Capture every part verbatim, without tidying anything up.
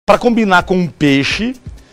para combinar com um peixe,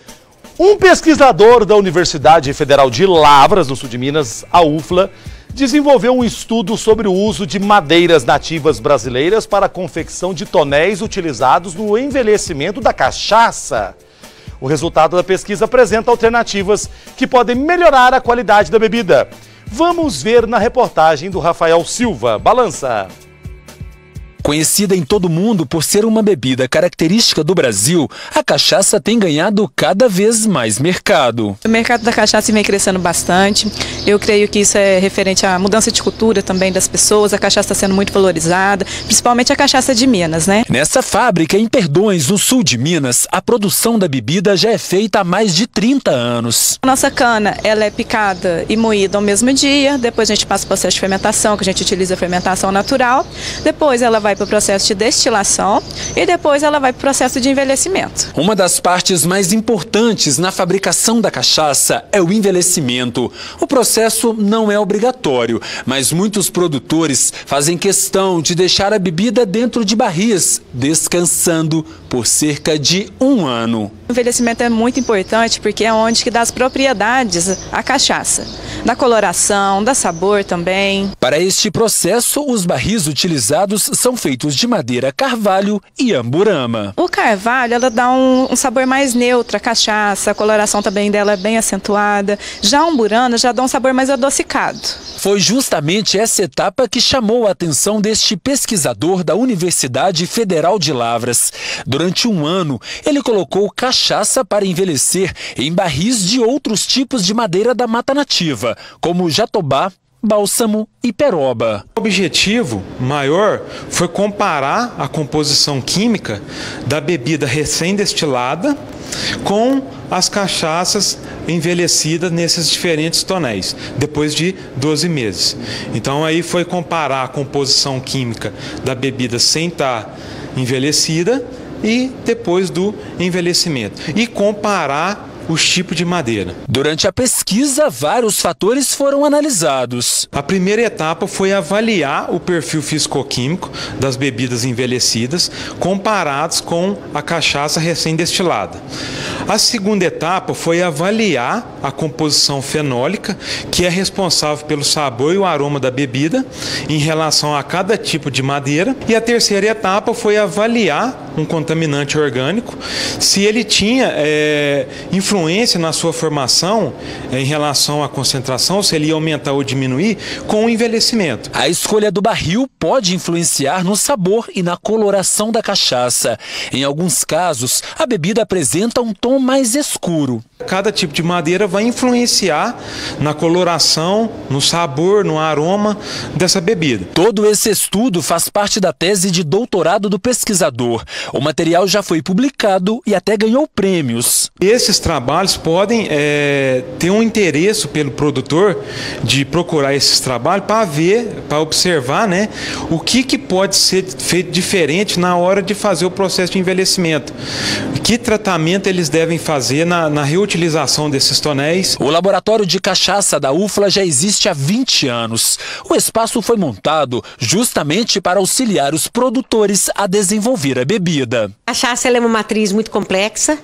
um pesquisador da Universidade Federal de Lavras, no sul de Minas, a U F L A, desenvolveu um estudo sobre o uso de madeiras nativas brasileiras para a confecção de tonéis utilizados no envelhecimento da cachaça. O resultado da pesquisa apresenta alternativas que podem melhorar a qualidade da bebida. Vamos ver na reportagem do Rafael Silva. Balança! Conhecida em todo o mundo por ser uma bebida característica do Brasil, a cachaça tem ganhado cada vez mais mercado. O mercado da cachaça vem crescendo bastante. Eu creio que isso é referente à mudança de cultura também das pessoas. A cachaça está sendo muito valorizada, principalmente a cachaça de Minas, né? Nessa fábrica em Perdões, no sul de Minas, a produção da bebida já é feita há mais de trinta anos. A nossa cana, ela é picada e moída ao mesmo dia. Depois a gente passa o processo de fermentação, que a gente utiliza a fermentação natural. Depois ela vai para o processo de destilação e depois ela vai para o processo de envelhecimento. Uma das partes mais importantes na fabricação da cachaça é o envelhecimento. O processo não é obrigatório, mas muitos produtores fazem questão de deixar a bebida dentro de barris, descansando por cerca de um ano. O envelhecimento é muito importante porque é onde que dá as propriedades à cachaça, da coloração, da sabor também. Para este processo, os barris utilizados são feitos de madeira carvalho e amburama. O carvalho, ela dá um, um sabor mais neutro à cachaça, a coloração também dela é bem acentuada. Já a amburana já dá um sabor mais adocicado. Foi justamente essa etapa que chamou a atenção deste pesquisador da Universidade Federal de Lavras. Durante um ano, ele colocou cachaça para envelhecer em barris de outros tipos de madeira da mata nativa, como jatobá, bálsamo e peroba. O objetivo maior foi comparar a composição química da bebida recém-destilada com as cachaças envelhecidas nesses diferentes tonéis, depois de doze meses. Então aí foi comparar a composição química da bebida sem estar envelhecida e depois do envelhecimento. E comparar os tipos de madeira. Durante a pesquisa, vários fatores foram analisados. A primeira etapa foi avaliar o perfil físico-químico das bebidas envelhecidas comparados com a cachaça recém-destilada. A segunda etapa foi avaliar a composição fenólica, que é responsável pelo sabor e o aroma da bebida em relação a cada tipo de madeira. E a terceira etapa foi avaliar um contaminante orgânico, se ele tinha é, influência influência na sua formação em relação à concentração, se ele ia aumentar ou diminuir com o envelhecimento. A escolha do barril pode influenciar no sabor e na coloração da cachaça. Em alguns casos, a bebida apresenta um tom mais escuro. Cada tipo de madeira vai influenciar na coloração, no sabor, no aroma dessa bebida. Todo esse estudo faz parte da tese de doutorado do pesquisador. O material já foi publicado e até ganhou prêmios. Esses trabalhos podem é, ter um interesse pelo produtor de procurar esses trabalhos para ver, para observar, né, o que, que pode ser feito diferente na hora de fazer o processo de envelhecimento. Que tratamento eles devem fazer na, na reutilização desses tonéis. O laboratório de cachaça da U F L A já existe há vinte anos. O espaço foi montado justamente para auxiliar os produtores a desenvolver a bebida. A cachaça ela é uma matriz muito complexa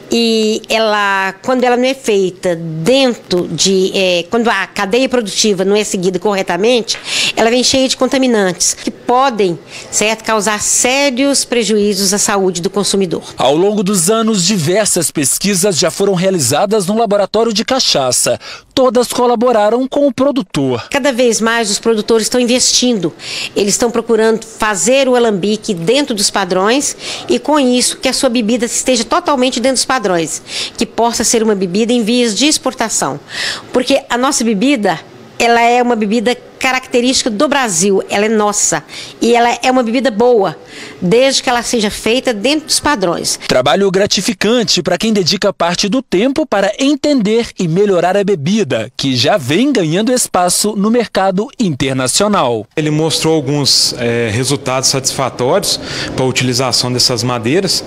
e ela, quando ela não é feita dentro de, é, quando a cadeia produtiva não é seguida corretamente, ela vem cheia de contaminantes que podem, certo, causar sérios prejuízos à saúde do consumidor. Ao longo dos anos, diversas pesquisas já foram realizadas no laboratório de cachaça. Todas colaboraram com o produtor. Cada vez mais os produtores estão investindo. Eles estão procurando fazer o alambique dentro dos padrões e com isso que a sua bebida esteja totalmente dentro dos padrões, que possa ser uma bebida em vias de exportação. Porque a nossa bebida, ela é uma bebida característica do Brasil, ela é nossa e ela é uma bebida boa, desde que ela seja feita dentro dos padrões. Trabalho gratificante para quem dedica parte do tempo para entender e melhorar a bebida, que já vem ganhando espaço no mercado internacional. Ele mostrou alguns é, resultados satisfatórios para a utilização dessas madeiras.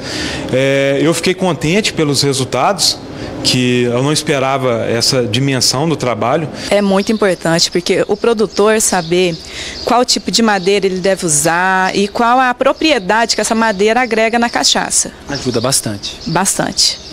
É, eu fiquei contente pelos resultados, que eu não esperava essa dimensão do trabalho. É muito importante porque o produtor produtor saber qual tipo de madeira ele deve usar e qual a propriedade que essa madeira agrega na cachaça. Ajuda bastante. Bastante.